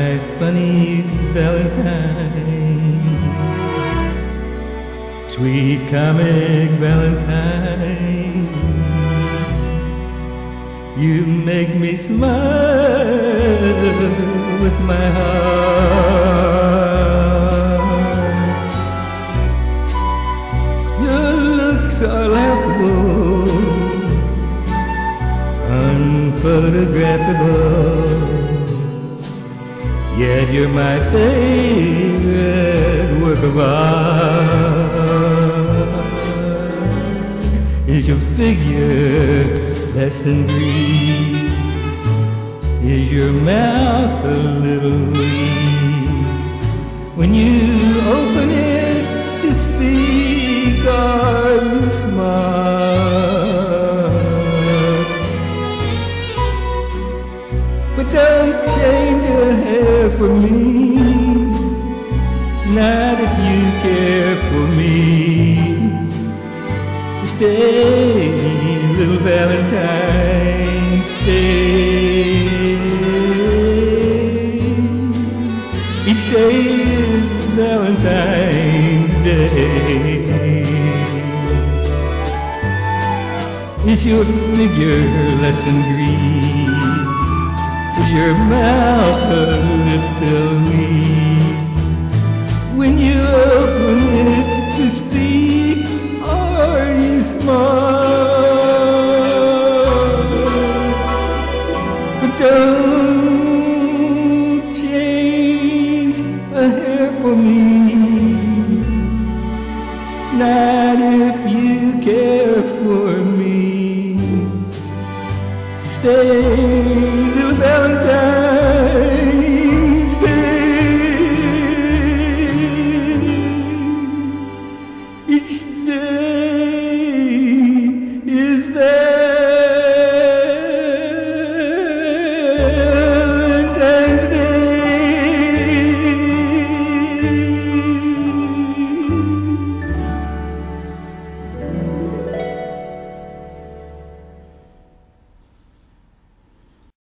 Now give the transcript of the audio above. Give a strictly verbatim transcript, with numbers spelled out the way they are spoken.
my funny Valentine, sweet comic Valentine. You make me smile with my heart. Your looks are laughable, unphotographable, yet you're my favorite work of art. Is your figure less than Greek? Is your mouth a little weak? When you open it to speak, are you smart? But don't change a hair for me, not if you care for me. Stay, little Valentine, stay. Each day is Valentine's Day. Is your figure less than Greek? Is your mouth a little weak? When you open it to speak, are you smart? But don't change a hair for me, not if you care for me. Stay, little Valentine, stay. Each day